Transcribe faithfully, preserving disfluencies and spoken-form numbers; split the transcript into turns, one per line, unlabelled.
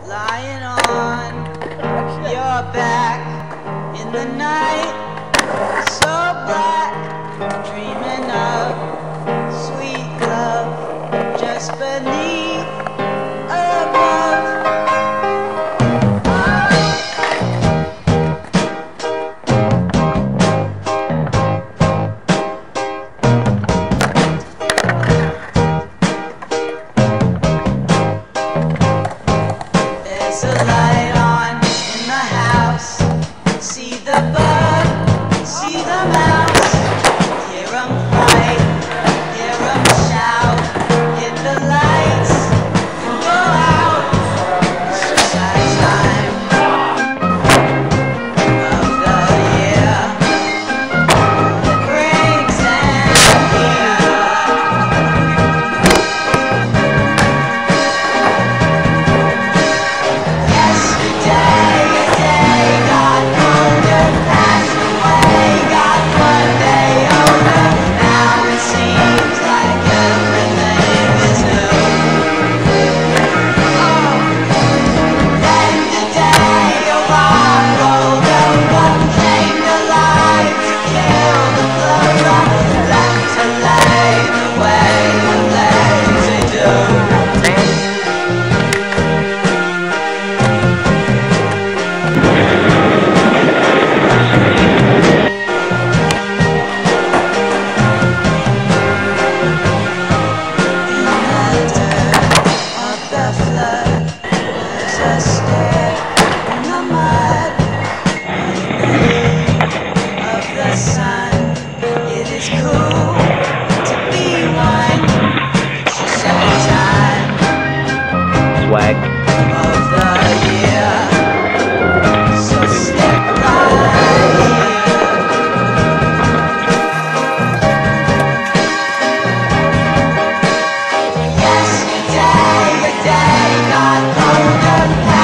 lying on your back in the night, so black, dreaming of sweet love just beneath, above. There's a light on in the house. See the bug, see the mouse. Hear 'em fight, hear 'em shout. Hit the lights and go out. Exercise time of the year. The breaks and here. Yesterday, a day got older, passed away, got one day older. Now it seems like everything is new. Oh, then the day a rock rolled over, came to life to kill the clover, left to lay the way the lazy do. Of the flood, there's a stair in the mud. In the heat of the sun, it is cool to be one. She said time
Swag.
of the year, so stick right here. Yesterday, a day got colder.